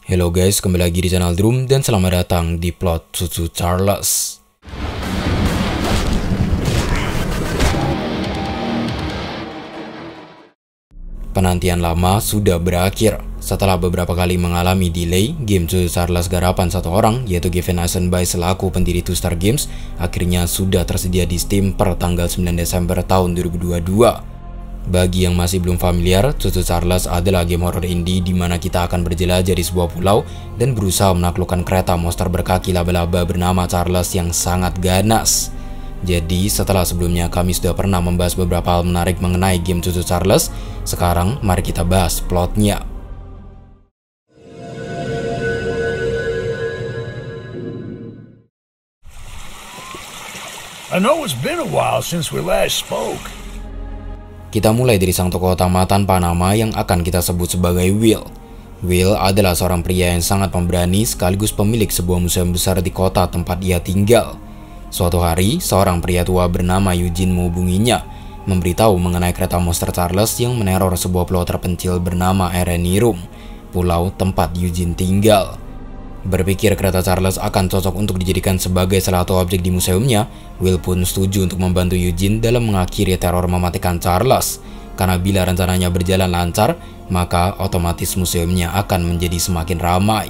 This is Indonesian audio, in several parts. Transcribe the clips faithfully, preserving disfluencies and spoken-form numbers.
Hello guys, kembali lagi di channel Drum dan selamat datang di plot Susu Charles. Penantian lama sudah berakhir. Setelah beberapa kali mengalami delay, game Susu Charles garapan satu orang, yaitu Gavin Eisenberg selaku pendiri Two Star Games, akhirnya sudah tersedia di Steam per tanggal sembilan Desember tahun dua ribu dua puluh dua. Bagi yang masih belum familiar, Susu Charles adalah game horror indie di mana kita akan berjelajah di sebuah pulau dan berusaha menaklukkan kereta monster berkaki laba-laba bernama Charles yang sangat ganas. Jadi setelah sebelumnya kami sudah pernah membahas beberapa hal menarik mengenai game Susu Charles, sekarang mari kita bahas plotnya. I know it's been a while since we last spoke. Kita mulai dari sang tokoh utama tanpa nama yang akan kita sebut sebagai Will. Will adalah seorang pria yang sangat pemberani sekaligus pemilik sebuah museum besar di kota tempat ia tinggal. Suatu hari, seorang pria tua bernama Eugene menghubunginya, memberitahu mengenai kereta monster Charles yang meneror sebuah pulau terpencil bernama Erenirum, pulau tempat Eugene tinggal. Berpikir kereta Charles akan cocok untuk dijadikan sebagai salah satu objek di museumnya, Will pun setuju untuk membantu Eugene dalam mengakhiri teror mematikan Charles. Karena bila rencananya berjalan lancar, maka otomatis museumnya akan menjadi semakin ramai.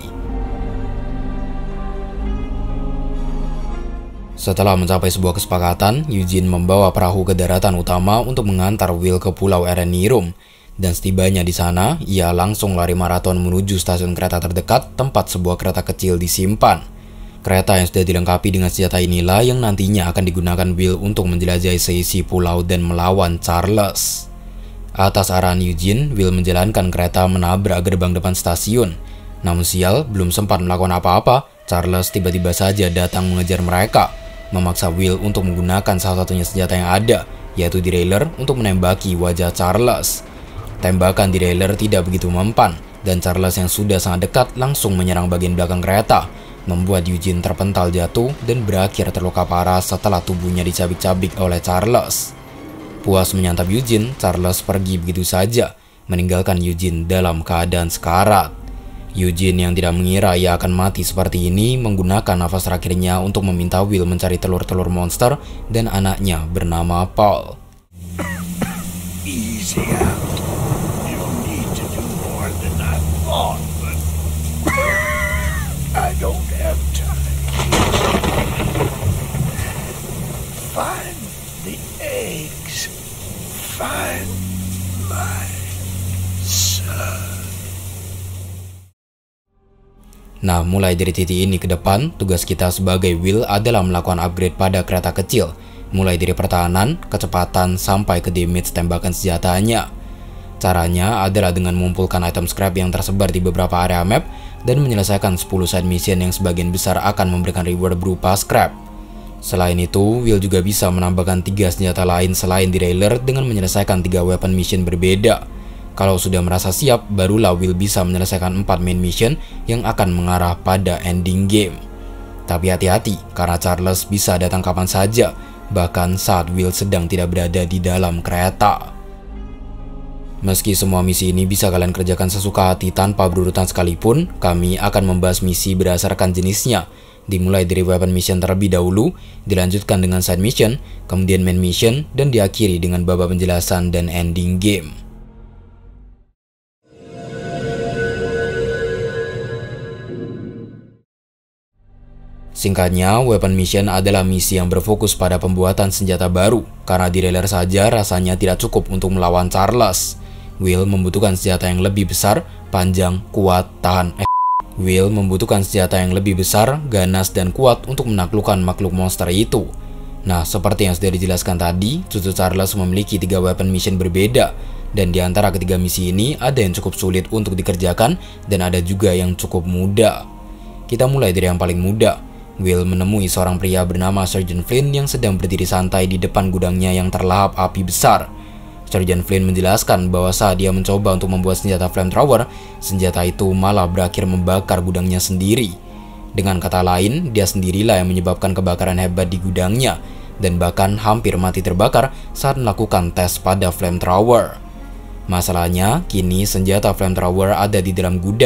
Setelah mencapai sebuah kesepakatan, Eugene membawa perahu ke daratan utama untuk mengantar Will ke pulau Erenirum. Dan setibanya di sana, ia langsung lari maraton menuju stasiun kereta terdekat tempat sebuah kereta kecil disimpan. Kereta yang sudah dilengkapi dengan senjata inilah yang nantinya akan digunakan Will untuk menjelajahi seisi pulau dan melawan Charles. Atas arahan Eugene, Will menjalankan kereta menabrak gerbang depan stasiun. Namun sial, belum sempat melakukan apa-apa, Charles tiba-tiba saja datang mengejar mereka, memaksa Will untuk menggunakan salah satunya senjata yang ada, yaitu derailleur untuk menembaki wajah Charles. Tembakan derailleur tidak begitu mempan, dan Charles yang sudah sangat dekat langsung menyerang bagian belakang kereta, membuat Eugene terpental jatuh dan berakhir terluka parah setelah tubuhnya dicabik-cabik oleh Charles. Puas menyantap Eugene, Charles pergi begitu saja, meninggalkan Eugene dalam keadaan sekarat. Eugene yang tidak mengira ia akan mati seperti ini menggunakan nafas terakhirnya untuk meminta Will mencari telur-telur monster dan anaknya bernama Paul. Easy out. You need to do more than I thought, but I don't have time. Find the eggs. Find my son. Nah, mulai dari titik ini ke depan, tugas kita sebagai Will adalah melakukan upgrade pada kereta kecil, mulai dari pertahanan, kecepatan, sampai ke damage tembakan senjatanya. Caranya adalah dengan mengumpulkan item scrap yang tersebar di beberapa area map dan menyelesaikan sepuluh side mission yang sebagian besar akan memberikan reward berupa scrap. Selain itu, Will juga bisa menambahkan tiga senjata lain selain derailleur dengan menyelesaikan tiga weapon mission berbeda. Kalau sudah merasa siap, barulah Will bisa menyelesaikan empat main mission yang akan mengarah pada ending game. Tapi hati-hati, karena Charles bisa datang kapan saja, bahkan saat Will sedang tidak berada di dalam kereta. Meski semua misi ini bisa kalian kerjakan sesuka hati tanpa berurutan sekalipun, kami akan membahas misi berdasarkan jenisnya. Dimulai dari weapon mission terlebih dahulu, dilanjutkan dengan side mission, kemudian main mission, dan diakhiri dengan babak penjelasan dan ending game. Singkatnya, weapon mission adalah misi yang berfokus pada pembuatan senjata baru, karena derailleur saja rasanya tidak cukup untuk melawan Charles. Will membutuhkan senjata yang lebih besar, panjang, kuat, tahan eh. Will membutuhkan senjata yang lebih besar, ganas, dan kuat untuk menaklukkan makhluk monster itu. Nah, seperti yang sudah dijelaskan tadi, Susu Charles memiliki tiga weapon mission berbeda, dan di antara ketiga misi ini ada yang cukup sulit untuk dikerjakan, dan ada juga yang cukup mudah. Kita mulai dari yang paling mudah. Will menemui seorang pria bernama Sergeant Flynn yang sedang berdiri santai di depan gudangnya yang terlahap api besar. Sergeant Flynn menjelaskan bahwa saat dia mencoba untuk membuat senjata flamethrower, senjata itu malah berakhir membakar gudangnya sendiri. Dengan kata lain, dia sendirilah yang menyebabkan kebakaran hebat di gudangnya, dan bahkan hampir mati terbakar saat melakukan tes pada flamethrower. Masalahnya, kini senjata flamethrower ada di dalam gudang,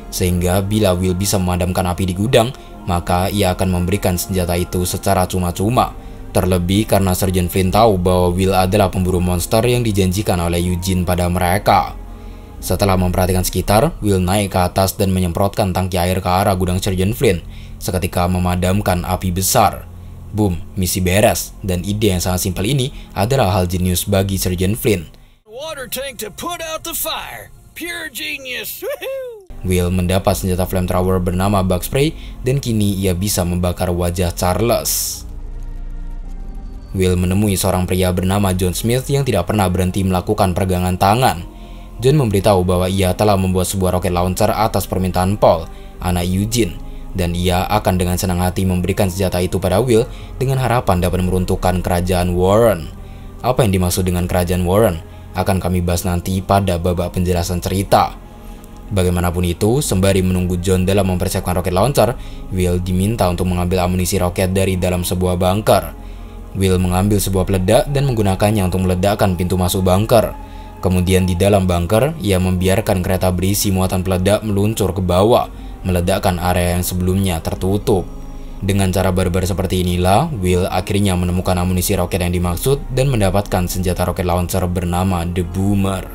sehingga bila Will bisa memadamkan api di gudang, maka ia akan memberikan senjata itu secara cuma-cuma. Terlebih karena Sergeant Flynn tahu bahwa Will adalah pemburu monster yang dijanjikan oleh Eugene pada mereka. Setelah memperhatikan sekitar, Will naik ke atas dan menyemprotkan tangki air ke arah gudang Sergeant Flynn, seketika memadamkan api besar. Boom, misi beres, dan ide yang sangat simpel ini adalah hal jenius bagi Sergeant Flynn. Water tank to put out the fire. Pure genius. Woohoo! Will mendapat senjata flamethrower bernama bug spray dan kini ia bisa membakar wajah Charles. Will menemui seorang pria bernama John Smith yang tidak pernah berhenti melakukan peregangan tangan. John memberitahu bahwa ia telah membuat sebuah roket launcher atas permintaan Paul, anak Eugene, dan ia akan dengan senang hati memberikan senjata itu pada Will dengan harapan dapat meruntuhkan kerajaan Warren. Apa yang dimaksud dengan kerajaan Warren akan kami bahas nanti pada babak penjelasan cerita. Bagaimanapun itu, sembari menunggu John dalam mempersiapkan roket launcher, Will diminta untuk mengambil amunisi roket dari dalam sebuah bunker. Will mengambil sebuah peledak dan menggunakannya untuk meledakkan pintu masuk bunker. Kemudian di dalam bunker, ia membiarkan kereta berisi muatan peledak meluncur ke bawah, meledakkan area yang sebelumnya tertutup. Dengan cara barbar seperti inilah, Will akhirnya menemukan amunisi roket yang dimaksud dan mendapatkan senjata roket launcher bernama The Boomer.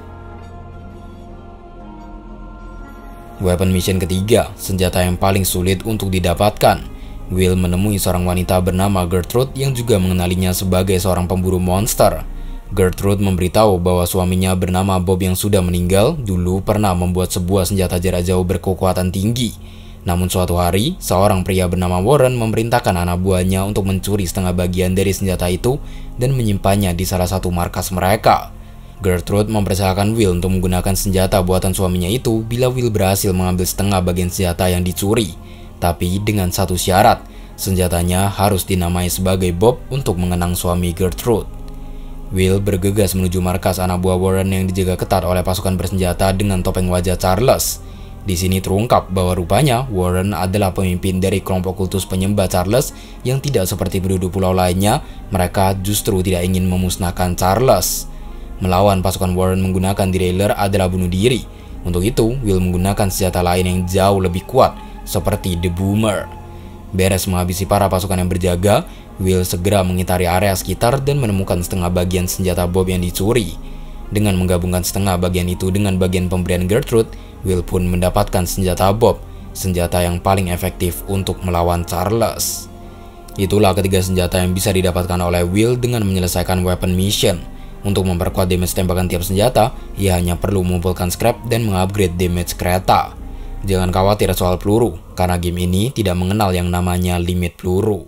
Weapon mission ketiga, senjata yang paling sulit untuk didapatkan. Will menemui seorang wanita bernama Gertrude yang juga mengenalinya sebagai seorang pemburu monster. Gertrude memberitahu bahwa suaminya bernama Bob yang sudah meninggal dulu pernah membuat sebuah senjata jarak jauh berkekuatan tinggi. Namun suatu hari, seorang pria bernama Warren memerintahkan anak buahnya untuk mencuri setengah bagian dari senjata itu dan menyimpannya di salah satu markas mereka. Gertrude mempersilahkan Will untuk menggunakan senjata buatan suaminya itu bila Will berhasil mengambil setengah bagian senjata yang dicuri. Tapi dengan satu syarat, senjatanya harus dinamai sebagai Bob untuk mengenang suami Gertrude. Will bergegas menuju markas anak buah Warren yang dijaga ketat oleh pasukan bersenjata dengan topeng wajah Charles. Di sini terungkap bahwa rupanya Warren adalah pemimpin dari kelompok kultus penyembah Charles yang tidak seperti penduduk pulau lainnya, mereka justru tidak ingin memusnahkan Charles. Melawan pasukan Warren menggunakan derailleur adalah bunuh diri. Untuk itu, Will menggunakan senjata lain yang jauh lebih kuat, seperti The Boomer. Beres menghabisi para pasukan yang berjaga, Will segera mengitari area sekitar dan menemukan setengah bagian senjata Bob yang dicuri. Dengan menggabungkan setengah bagian itu dengan bagian pemberian Gertrude, Will pun mendapatkan senjata Bob, senjata yang paling efektif untuk melawan Charles. Itulah ketiga senjata yang bisa didapatkan oleh Will dengan menyelesaikan weapon mission. Untuk memperkuat damage tembakan tiap senjata, ia hanya perlu mengumpulkan scrap dan mengupgrade damage kereta. Jangan khawatir soal peluru, karena game ini tidak mengenal yang namanya limit peluru.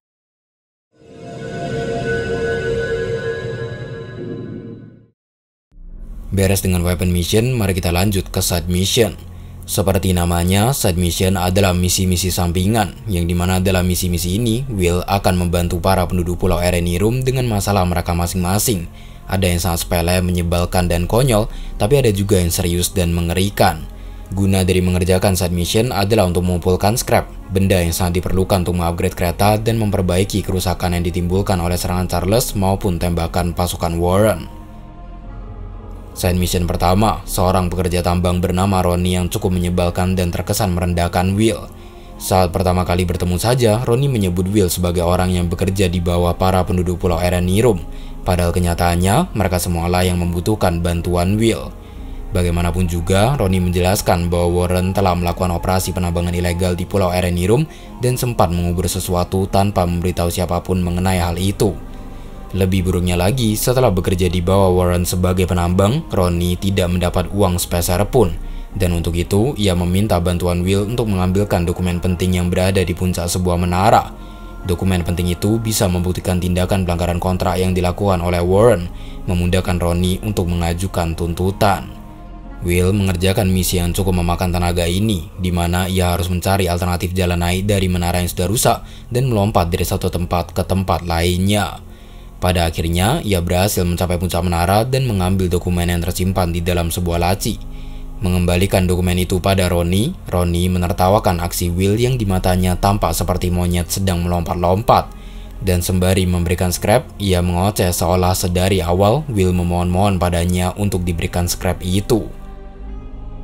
Beres dengan weapon mission, mari kita lanjut ke side mission. Seperti namanya, side mission adalah misi-misi sampingan, yang dimana dalam misi-misi ini, Will akan membantu para penduduk pulau Erenirum dengan masalah mereka masing-masing. Ada yang sangat sepele, menyebalkan, dan konyol, tapi ada juga yang serius dan mengerikan. Guna dari mengerjakan side mission adalah untuk mengumpulkan scrap, benda yang sangat diperlukan untuk mengupgrade kereta dan memperbaiki kerusakan yang ditimbulkan oleh serangan Charles maupun tembakan pasukan Warren. Side mission pertama, seorang pekerja tambang bernama Ronnie yang cukup menyebalkan dan terkesan merendahkan Will. Saat pertama kali bertemu saja, Ronnie menyebut Will sebagai orang yang bekerja di bawah para penduduk pulau Erenirum. Padahal kenyataannya, mereka semualah yang membutuhkan bantuan Will. Bagaimanapun juga, Ronnie menjelaskan bahwa Warren telah melakukan operasi penambangan ilegal di pulau Erenirum dan sempat mengubur sesuatu tanpa memberitahu siapapun mengenai hal itu. Lebih buruknya lagi, setelah bekerja di bawah Warren sebagai penambang, Ronnie tidak mendapat uang sepeser pun. Dan untuk itu, ia meminta bantuan Will untuk mengambilkan dokumen penting yang berada di puncak sebuah menara. Dokumen penting itu bisa membuktikan tindakan pelanggaran kontrak yang dilakukan oleh Warren, memudahkan Ronnie untuk mengajukan tuntutan. Will mengerjakan misi yang cukup memakan tenaga ini, di mana ia harus mencari alternatif jalan naik dari menara yang sudah rusak dan melompat dari satu tempat ke tempat lainnya. Pada akhirnya, ia berhasil mencapai puncak menara dan mengambil dokumen yang tersimpan di dalam sebuah laci. Mengembalikan dokumen itu pada Ronnie, Ronnie menertawakan aksi Will yang di matanya tampak seperti monyet sedang melompat-lompat. Dan sembari memberikan scrap, ia mengoceh seolah sedari awal Will memohon-mohon padanya untuk diberikan scrap itu.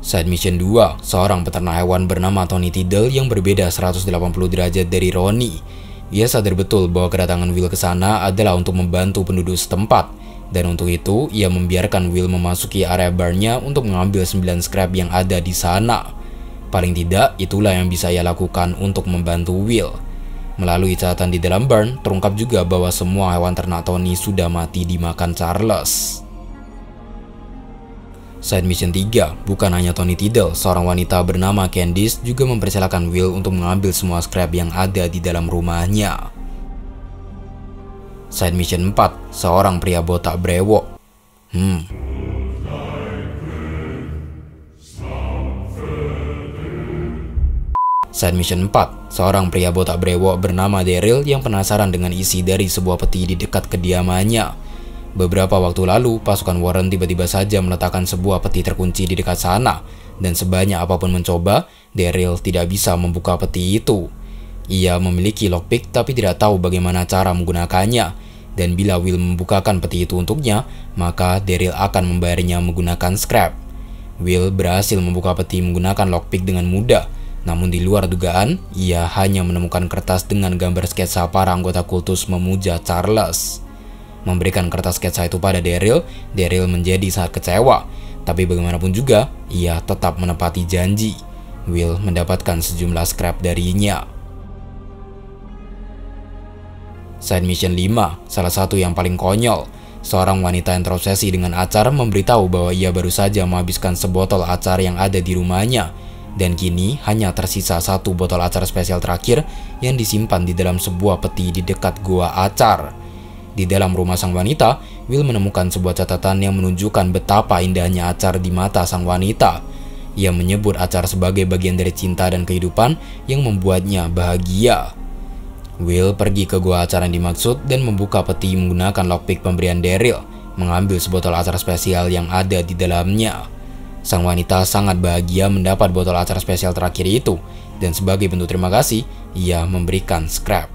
Side mission dua, seorang peternak hewan bernama Tony Tiddle yang berbeda seratus delapan puluh derajat dari Ronnie. Ia sadar betul bahwa kedatangan Will ke sana adalah untuk membantu penduduk setempat, dan untuk itu ia membiarkan Will memasuki area barnya untuk mengambil sembilan scrap yang ada di sana. Paling tidak, itulah yang bisa ia lakukan untuk membantu Will. Melalui catatan di dalam barn, terungkap juga bahwa semua hewan ternak Tony sudah mati dimakan Charles. Side mission tiga, bukan hanya Tony Tiddle, seorang wanita bernama Candice juga mempersilahkan Will untuk mengambil semua scrap yang ada di dalam rumahnya. Side mission empat, seorang pria botak brewok. Hmm. Side mission empat, seorang pria botak brewok bernama Daryl yang penasaran dengan isi dari sebuah peti di dekat kediamannya. Beberapa waktu lalu, pasukan Warren tiba-tiba saja meletakkan sebuah peti terkunci di dekat sana, dan sebanyak apapun mencoba, Daryl tidak bisa membuka peti itu. Ia memiliki lockpick tapi tidak tahu bagaimana cara menggunakannya, dan bila Will membukakan peti itu untuknya, maka Daryl akan membayarnya menggunakan scrap. Will berhasil membuka peti menggunakan lockpick dengan mudah, namun di luar dugaan, ia hanya menemukan kertas dengan gambar sketsa para anggota kultus memuja Charles. Memberikan kertas sketsa itu pada Daryl, Daryl menjadi sangat kecewa. Tapi bagaimanapun juga, ia tetap menepati janji. Will mendapatkan sejumlah scrap darinya. Side mission lima, salah satu yang paling konyol. Seorang wanita yang terobsesi dengan acar memberitahu bahwa ia baru saja menghabiskan sebotol acar yang ada di rumahnya. Dan kini hanya tersisa satu botol acar spesial terakhir yang disimpan di dalam sebuah peti di dekat gua acar. Di dalam rumah sang wanita, Will menemukan sebuah catatan yang menunjukkan betapa indahnya acar di mata sang wanita. Ia menyebut acar sebagai bagian dari cinta dan kehidupan yang membuatnya bahagia. Will pergi ke gua acar yang dimaksud dan membuka peti menggunakan lockpick pemberian Daryl, mengambil sebotol acar spesial yang ada di dalamnya. Sang wanita sangat bahagia mendapat botol acar spesial terakhir itu, dan sebagai bentuk terima kasih, ia memberikan scrap.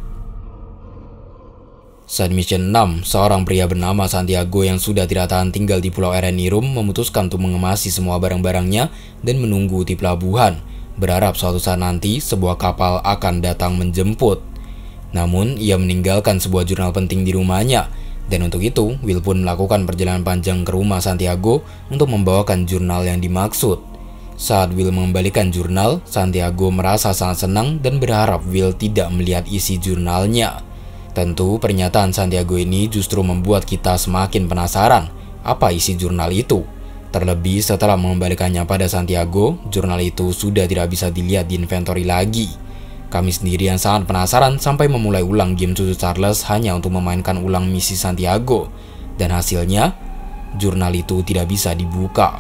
Side mission enam, seorang pria bernama Santiago yang sudah tidak tahan tinggal di Pulau Erenirum memutuskan untuk mengemasi semua barang-barangnya dan menunggu di pelabuhan, berharap suatu saat nanti sebuah kapal akan datang menjemput. Namun, ia meninggalkan sebuah jurnal penting di rumahnya, dan untuk itu, Will pun melakukan perjalanan panjang ke rumah Santiago untuk membawakan jurnal yang dimaksud. Saat Will mengembalikan jurnal, Santiago merasa sangat senang dan berharap Will tidak melihat isi jurnalnya. Tentu pernyataan Santiago ini justru membuat kita semakin penasaran apa isi jurnal itu. Terlebih setelah mengembalikannya pada Santiago, jurnal itu sudah tidak bisa dilihat di inventory lagi. Kami sendiri yang sangat penasaran sampai memulai ulang game Cucu Charles hanya untuk memainkan ulang misi Santiago. Dan hasilnya, jurnal itu tidak bisa dibuka.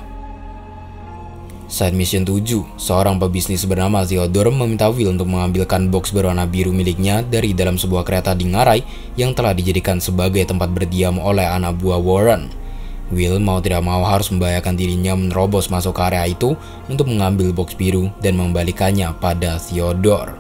Side mission tujuh, seorang pebisnis bernama Theodore meminta Will untuk mengambilkan box berwarna biru miliknya dari dalam sebuah kereta di ngarai yang telah dijadikan sebagai tempat berdiam oleh anak buah Warren. Will mau tidak mau harus membahayakan dirinya menerobos masuk ke area itu untuk mengambil box biru dan mengembalikannya pada Theodore.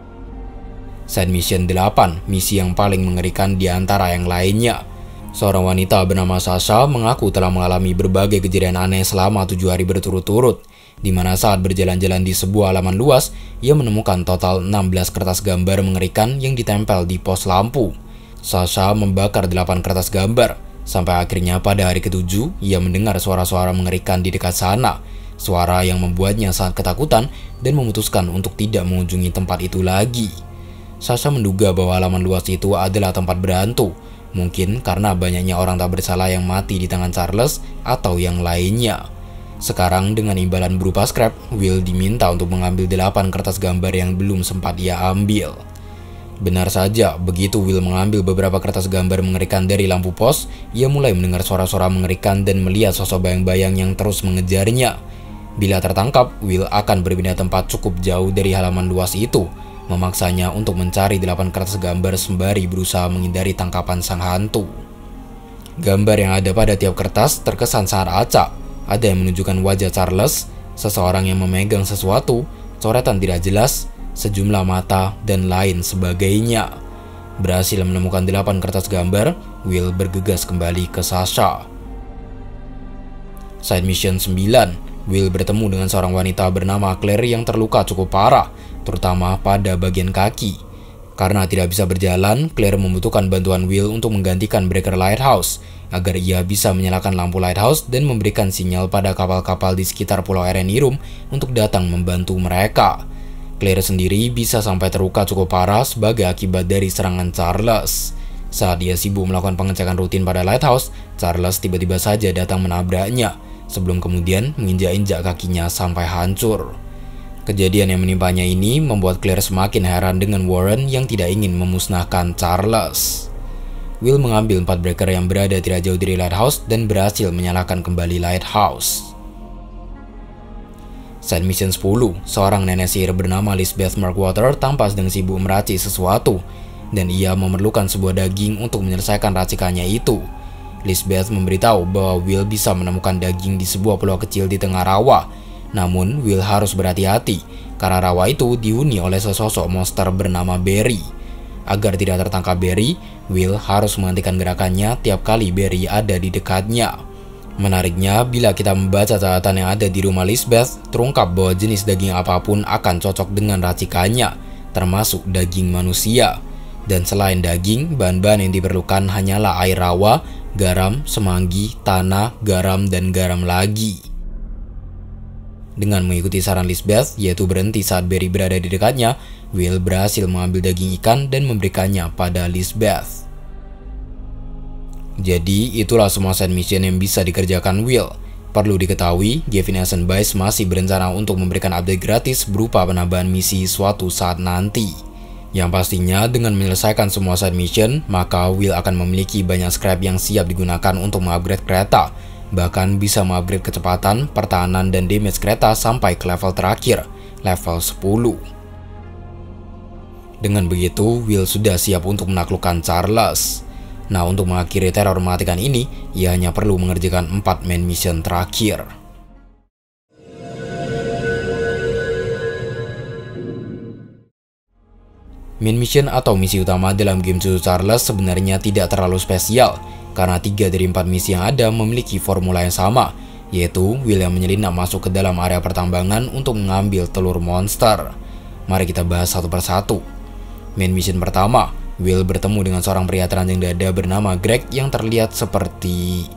Side mission delapan, misi yang paling mengerikan di antara yang lainnya. Seorang wanita bernama Sasha mengaku telah mengalami berbagai kejadian aneh selama tujuh hari berturut-turut, di mana saat berjalan-jalan di sebuah halaman luas, ia menemukan total enam belas kertas gambar mengerikan yang ditempel di pos lampu. Sasha membakar delapan kertas gambar, sampai akhirnya pada hari ketujuh, ia mendengar suara-suara mengerikan di dekat sana, suara yang membuatnya sangat ketakutan dan memutuskan untuk tidak mengunjungi tempat itu lagi. Sasha menduga bahwa halaman luas itu adalah tempat berhantu, mungkin karena banyaknya orang tak bersalah yang mati di tangan Charles atau yang lainnya. Sekarang dengan imbalan berupa scrap, Will diminta untuk mengambil delapan kertas gambar yang belum sempat ia ambil. Benar saja, begitu Will mengambil beberapa kertas gambar mengerikan dari lampu pos, ia mulai mendengar suara-suara mengerikan dan melihat sosok bayang-bayang yang terus mengejarnya. Bila tertangkap, Will akan berpindah tempat cukup jauh dari halaman luas itu, memaksanya untuk mencari delapan kertas gambar sembari berusaha menghindari tangkapan sang hantu. Gambar yang ada pada tiap kertas terkesan sangat acak. Ada yang menunjukkan wajah Charles, seseorang yang memegang sesuatu, coretan tidak jelas, sejumlah mata, dan lain sebagainya. Berhasil menemukan delapan kertas gambar, Will bergegas kembali ke Sasha. Side mission sembilan, Will bertemu dengan seorang wanita bernama Claire yang terluka cukup parah, terutama pada bagian kaki. Karena tidak bisa berjalan, Claire membutuhkan bantuan Will untuk menggantikan breaker lighthouse, agar ia bisa menyalakan lampu lighthouse dan memberikan sinyal pada kapal-kapal di sekitar Pulau Erenirum untuk datang membantu mereka. Claire sendiri bisa sampai terluka cukup parah sebagai akibat dari serangan Charles. Saat dia sibuk melakukan pengecekan rutin pada lighthouse, Charles tiba-tiba saja datang menabraknya, sebelum kemudian menginjak-injak kakinya sampai hancur. Kejadian yang menimpanya ini membuat Claire semakin heran dengan Warren yang tidak ingin memusnahkan Charles. Will mengambil empat breaker yang berada tidak jauh dari lighthouse dan berhasil menyalakan kembali lighthouse. Side Mission sepuluh, seorang nenek sihir bernama Lisbeth Markwater tampak sedang sibuk meracik sesuatu, dan ia memerlukan sebuah daging untuk menyelesaikan racikannya itu. Lisbeth memberitahu bahwa Will bisa menemukan daging di sebuah pulau kecil di tengah rawa. Namun, Will harus berhati-hati karena rawa itu dihuni oleh sesosok monster bernama Barry. Agar tidak tertangkap Barry, Will harus menghentikan gerakannya tiap kali Barry ada di dekatnya. Menariknya, bila kita membaca catatan yang ada di rumah Lisbeth, terungkap bahwa jenis daging apapun akan cocok dengan racikannya, termasuk daging manusia. Dan selain daging, bahan-bahan yang diperlukan hanyalah air rawa, garam, semanggi, tanah, garam, dan garam lagi. Dengan mengikuti saran Lisbeth, yaitu berhenti saat Barry berada di dekatnya, Will berhasil mengambil daging ikan dan memberikannya pada Lisbeth. Jadi, itulah semua side mission yang bisa dikerjakan Will. Perlu diketahui, Gavin Eisenbach masih berencana untuk memberikan update gratis berupa penambahan misi suatu saat nanti. Yang pastinya, dengan menyelesaikan semua side mission, maka Will akan memiliki banyak scrap yang siap digunakan untuk mengupgrade kereta. Bahkan bisa mengupgrade kecepatan, pertahanan, dan damage kereta sampai ke level terakhir, level sepuluh. Dengan begitu, Will sudah siap untuk menaklukkan Charles. Nah, untuk mengakhiri teror mematikan ini, ia hanya perlu mengerjakan empat main mission terakhir. Main mission atau misi utama dalam game Susu Charles sebenarnya tidak terlalu spesial, karena tiga dari empat misi yang ada memiliki formula yang sama, yaitu Will yang menyelinap masuk ke dalam area pertambangan untuk mengambil telur monster. Mari kita bahas satu persatu. Main mission pertama, Will bertemu dengan seorang pria teranjang dada bernama Greg yang terlihat seperti...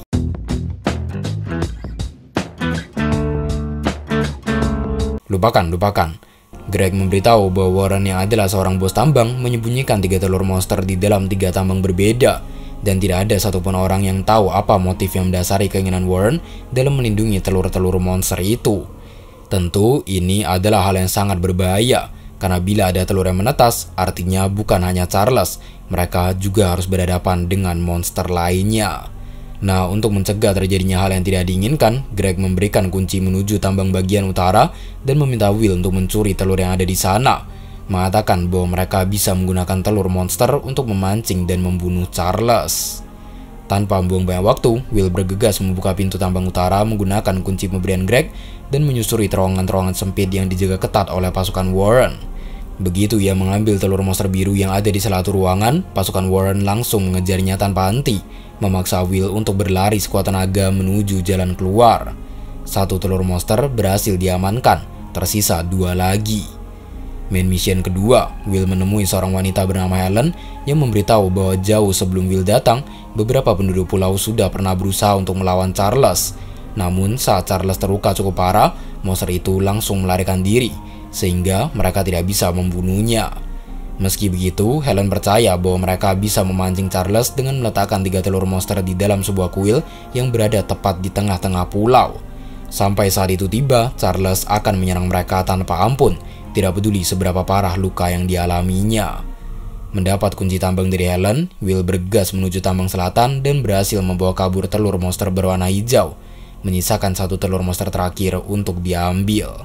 Lupakan, lupakan. Greg memberitahu bahwa Warren yang adalah seorang bos tambang menyembunyikan tiga telur monster di dalam tiga tambang berbeda, dan tidak ada satupun orang yang tahu apa motif yang mendasari keinginan Warren dalam melindungi telur-telur monster itu. Tentu ini adalah hal yang sangat berbahaya, karena bila ada telur yang menetas, artinya bukan hanya Charles, mereka juga harus berhadapan dengan monster lainnya. Nah, untuk mencegah terjadinya hal yang tidak diinginkan, Greg memberikan kunci menuju tambang bagian utara dan meminta Will untuk mencuri telur yang ada di sana, mengatakan bahwa mereka bisa menggunakan telur monster untuk memancing dan membunuh Charles. Tanpa membuang banyak waktu, Will bergegas membuka pintu tambang utara menggunakan kunci pemberian Greg dan menyusuri terowongan-terowongan sempit yang dijaga ketat oleh pasukan Warren. Begitu ia mengambil telur monster biru yang ada di salah satu ruangan, pasukan Warren langsung mengejarnya tanpa henti, memaksa Will untuk berlari sekuat tenaga menuju jalan keluar. Satu telur monster berhasil diamankan, tersisa dua lagi. Main mission kedua, Will menemui seorang wanita bernama Helen yang memberitahu bahwa jauh sebelum Will datang, beberapa penduduk pulau sudah pernah berusaha untuk melawan Charles. Namun saat Charles terluka cukup parah, monster itu langsung melarikan diri, sehingga mereka tidak bisa membunuhnya. Meski begitu, Helen percaya bahwa mereka bisa memancing Charles dengan meletakkan tiga telur monster di dalam sebuah kuil yang berada tepat di tengah-tengah pulau. Sampai saat itu tiba, Charles akan menyerang mereka tanpa ampun, tidak peduli seberapa parah luka yang dialaminya. Mendapat kunci tambang dari Helen, Will bergegas menuju tambang selatan dan berhasil membawa kabur telur monster berwarna hijau, menyisakan satu telur monster terakhir untuk diambil.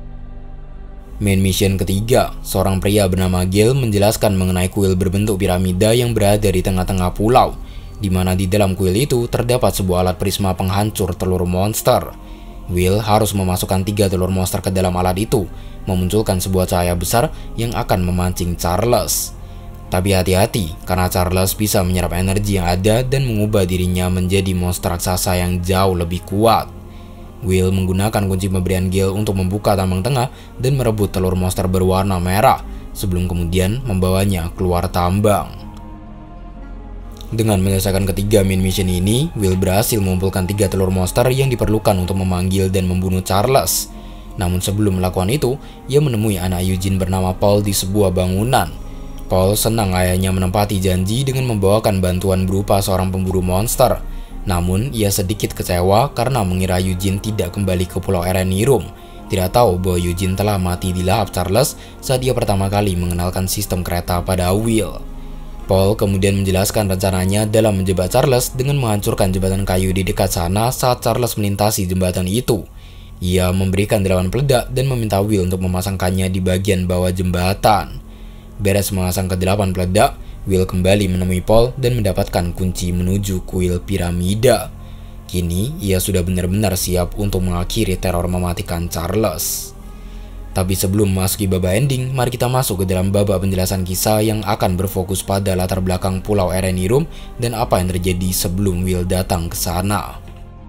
Main mission ketiga, seorang pria bernama Gale menjelaskan mengenai kuil berbentuk piramida yang berada di tengah-tengah pulau, di mana di dalam kuil itu terdapat sebuah alat prisma penghancur telur monster. Will harus memasukkan tiga telur monster ke dalam alat itu, memunculkan sebuah cahaya besar yang akan memancing Charles. Tapi hati-hati, karena Charles bisa menyerap energi yang ada dan mengubah dirinya menjadi monster raksasa yang jauh lebih kuat. Will menggunakan kunci pemberian Gale untuk membuka tambang tengah dan merebut telur monster berwarna merah, sebelum kemudian membawanya keluar tambang. Dengan menyelesaikan ketiga main mission ini, Will berhasil mengumpulkan tiga telur monster yang diperlukan untuk memanggil dan membunuh Charles. Namun sebelum melakukan itu, ia menemui anak Eugene bernama Paul di sebuah bangunan. Paul senang ayahnya menepati janji dengan membawakan bantuan berupa seorang pemburu monster. Namun, ia sedikit kecewa karena mengira Eugene tidak kembali ke Pulau Erenirum. Tidak tahu bahwa Eugene telah mati di lahap Charles saat dia pertama kali mengenalkan sistem kereta pada Will. Paul kemudian menjelaskan rencananya dalam menjebak Charles dengan menghancurkan jembatan kayu di dekat sana saat Charles melintasi jembatan itu. Ia memberikan delapan peledak dan meminta Will untuk memasangkannya di bagian bawah jembatan. Beres memasang kedelapan peledak, Will kembali menemui Paul dan mendapatkan kunci menuju kuil piramida. Kini, ia sudah benar-benar siap untuk mengakhiri teror mematikan Charles. Tapi sebelum memasuki babak ending, mari kita masuk ke dalam babak penjelasan kisah yang akan berfokus pada latar belakang Pulau Erenirum dan apa yang terjadi sebelum Will datang ke sana.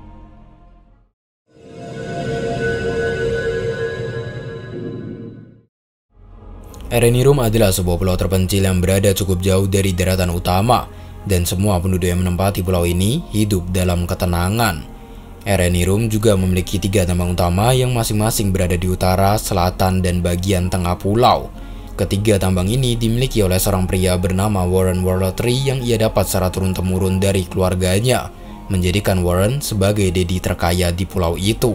Erenirum adalah sebuah pulau terpencil yang berada cukup jauh dari daratan utama, dan semua penduduk yang menempati pulau ini hidup dalam ketenangan. Erenirum juga memiliki tiga tambang utama yang masing-masing berada di utara, selatan, dan bagian tengah pulau. Ketiga tambang ini dimiliki oleh seorang pria bernama Warren Warlotry yang ia dapat secara turun-temurun dari keluarganya, menjadikan Warren sebagai deddy terkaya di pulau itu.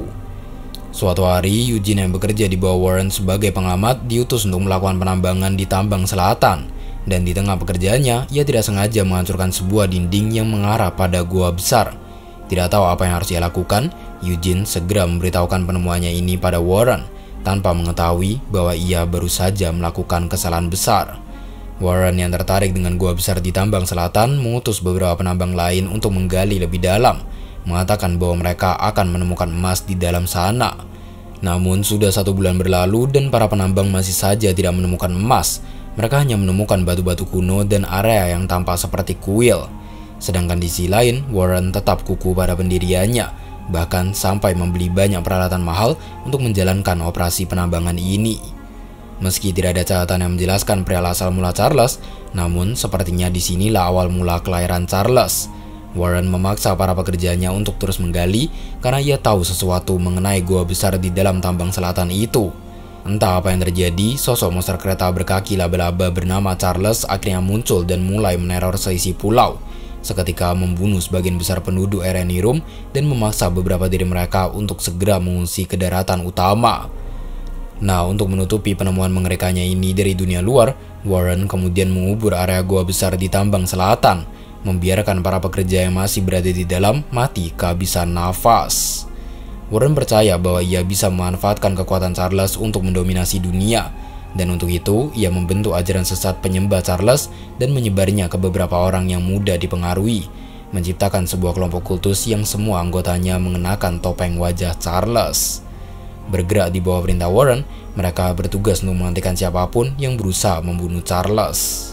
Suatu hari, Eugene yang bekerja di bawah Warren sebagai pengamat diutus untuk melakukan penambangan di tambang selatan. Dan di tengah pekerjaannya, ia tidak sengaja menghancurkan sebuah dinding yang mengarah pada gua besar. Tidak tahu apa yang harus ia lakukan, Eugene segera memberitahukan penemuannya ini pada Warren, tanpa mengetahui bahwa ia baru saja melakukan kesalahan besar. Warren yang tertarik dengan gua besar di tambang selatan mengutus beberapa penambang lain untuk menggali lebih dalam, mengatakan bahwa mereka akan menemukan emas di dalam sana. Namun sudah satu bulan berlalu dan para penambang masih saja tidak menemukan emas. Mereka hanya menemukan batu-batu kuno dan area yang tampak seperti kuil. Sedangkan di sisi lain, Warren tetap kukuh pada pendiriannya, bahkan sampai membeli banyak peralatan mahal untuk menjalankan operasi penambangan ini. Meski tidak ada catatan yang menjelaskan perihal asal mula Charles, namun sepertinya disinilah awal mula kelahiran Charles. Warren memaksa para pekerjanya untuk terus menggali karena ia tahu sesuatu mengenai gua besar di dalam tambang selatan itu. Entah apa yang terjadi, sosok monster kereta berkaki laba-laba bernama Charles akhirnya muncul dan mulai meneror seisi pulau, seketika membunuh sebagian besar penduduk Erenirum dan memaksa beberapa dari mereka untuk segera mengungsi ke daratan utama. Nah, untuk menutupi penemuan mengerikannya ini dari dunia luar, Warren kemudian mengubur area gua besar di tambang selatan, membiarkan para pekerja yang masih berada di dalam mati kehabisan nafas. Warren percaya bahwa ia bisa memanfaatkan kekuatan Charles untuk mendominasi dunia, dan untuk itu ia membentuk ajaran sesat penyembah Charles dan menyebarnya ke beberapa orang yang mudah dipengaruhi, menciptakan sebuah kelompok kultus yang semua anggotanya mengenakan topeng wajah Charles. Bergerak di bawah perintah Warren, mereka bertugas untuk menghentikan siapapun yang berusaha membunuh Charles.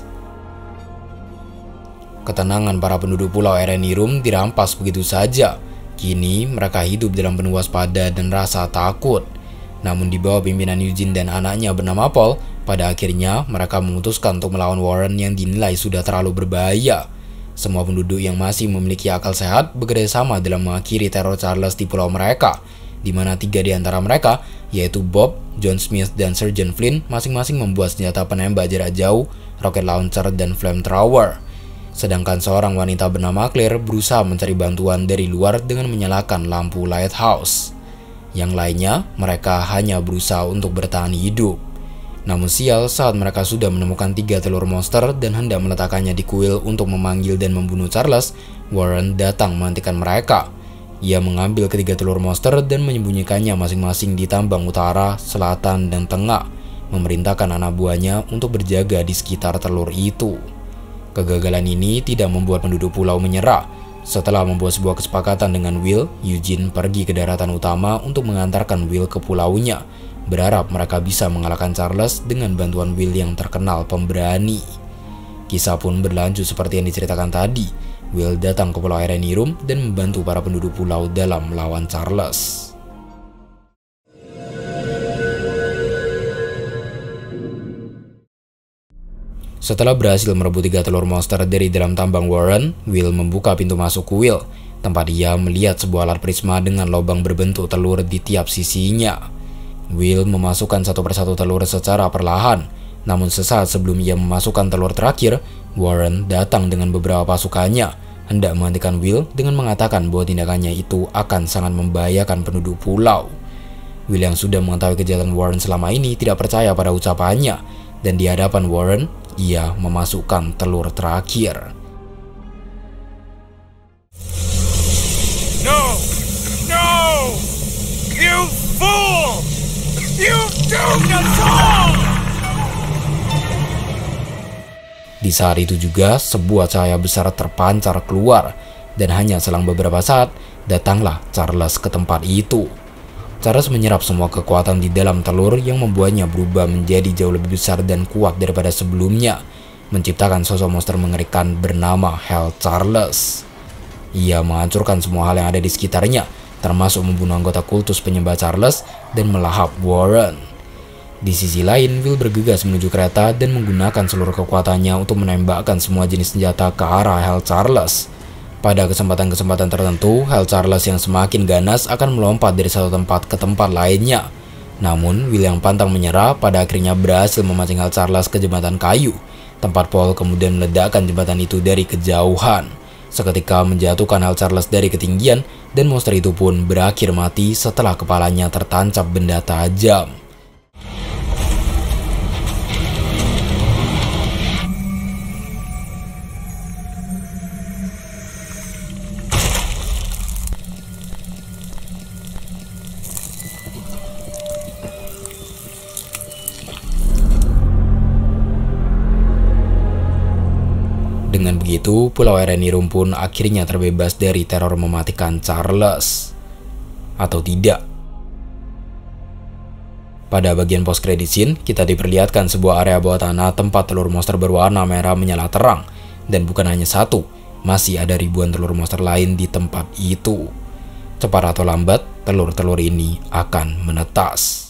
Ketenangan para penduduk Pulau Erenirum dirampas begitu saja. Kini mereka hidup dalam penuh waspada dan rasa takut. Namun di bawah pimpinan Eugene dan anaknya bernama Paul, pada akhirnya mereka memutuskan untuk melawan Warren yang dinilai sudah terlalu berbahaya. Semua penduduk yang masih memiliki akal sehat bekerja sama dalam mengakhiri teror Charles di pulau mereka, di mana tiga di antara mereka, yaitu Bob, John Smith, dan Sergeant Flynn, masing-masing membuat senjata penembak jarak jauh, rocket launcher, dan flamethrower. Sedangkan seorang wanita bernama Claire berusaha mencari bantuan dari luar dengan menyalakan lampu lighthouse. Yang lainnya, mereka hanya berusaha untuk bertahan hidup. Namun sial, saat mereka sudah menemukan tiga telur monster dan hendak meletakkannya di kuil untuk memanggil dan membunuh Charles, Warren datang menghentikan mereka. Ia mengambil ketiga telur monster dan menyembunyikannya masing-masing di tambang utara, selatan, dan tengah, memerintahkan anak buahnya untuk berjaga di sekitar telur itu. Kegagalan ini tidak membuat penduduk pulau menyerah. Setelah membuat sebuah kesepakatan dengan Will, Eugene pergi ke daratan utama untuk mengantarkan Will ke pulaunya, berharap mereka bisa mengalahkan Charles dengan bantuan Will yang terkenal pemberani. Kisah pun berlanjut seperti yang diceritakan tadi. Will datang ke Pulau Erenirum dan membantu para penduduk pulau dalam melawan Charles. Setelah berhasil merebut tiga telur monster dari dalam tambang Warren, Will membuka pintu masuk kuil, tempat dia melihat sebuah alat prisma dengan lubang berbentuk telur di tiap sisinya. Will memasukkan satu persatu telur secara perlahan, namun sesaat sebelum ia memasukkan telur terakhir, Warren datang dengan beberapa pasukannya, hendak menghentikan Will dengan mengatakan bahwa tindakannya itu akan sangat membahayakan penduduk pulau. Will yang sudah mengetahui kejahatan Warren selama ini tidak percaya pada ucapannya, dan di hadapan Warren, ia memasukkan telur terakhir. No! No! You fool! You doomed us all! Di saat itu juga, sebuah cahaya besar terpancar keluar, dan hanya selang beberapa saat, datanglah Charles ke tempat itu. Charles menyerap semua kekuatan di dalam telur yang membuatnya berubah menjadi jauh lebih besar dan kuat daripada sebelumnya, menciptakan sosok monster mengerikan bernama Hell Charles. Ia menghancurkan semua hal yang ada di sekitarnya, termasuk membunuh anggota kultus penyembah Charles dan melahap Warren. Di sisi lain, Will bergegas menuju kereta dan menggunakan seluruh kekuatannya untuk menembakkan semua jenis senjata ke arah Hell Charles. Pada kesempatan-kesempatan tertentu, Hell Charles yang semakin ganas akan melompat dari satu tempat ke tempat lainnya. Namun, Will yang pantang menyerah pada akhirnya berhasil memancing Hell Charles ke jembatan kayu, tempat Paul kemudian meledakkan jembatan itu dari kejauhan, seketika menjatuhkan Hell Charles dari ketinggian, dan monster itu pun berakhir mati setelah kepalanya tertancap benda tajam. Dengan begitu, Pulau Erenirum pun akhirnya terbebas dari teror mematikan Charles. Atau tidak? Pada bagian post credit scene, kita diperlihatkan sebuah area bawah tanah tempat telur monster berwarna merah menyala terang. Dan bukan hanya satu, masih ada ribuan telur monster lain di tempat itu. Cepat atau lambat, telur-telur ini akan menetas.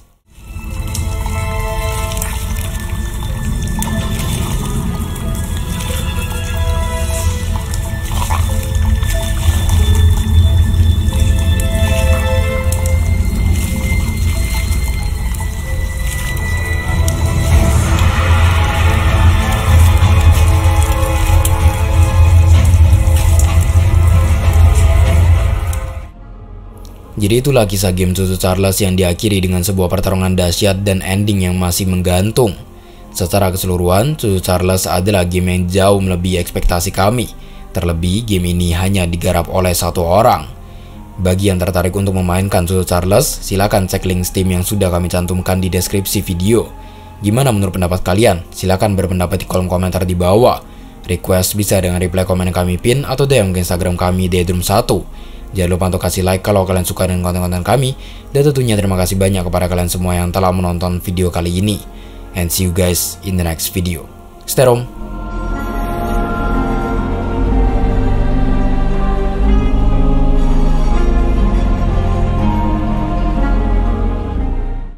Jadi itulah kisah game Cucu Charles yang diakhiri dengan sebuah pertarungan dahsyat dan ending yang masih menggantung. Secara keseluruhan, Cucu Charles adalah game yang jauh melebihi ekspektasi kami. Terlebih, game ini hanya digarap oleh satu orang. Bagi yang tertarik untuk memainkan Cucu Charles, silakan cek link Steam yang sudah kami cantumkan di deskripsi video. Gimana menurut pendapat kalian? Silakan berpendapat di kolom komentar di bawah. Request bisa dengan reply komen yang kami pin atau D M ke Instagram kami Daydream satu. Jangan lupa untuk kasih like kalau kalian suka dengan konten-konten kami. Dan tentunya terima kasih banyak kepada kalian semua yang telah menonton video kali ini. And see you guys in the next video. Stay home.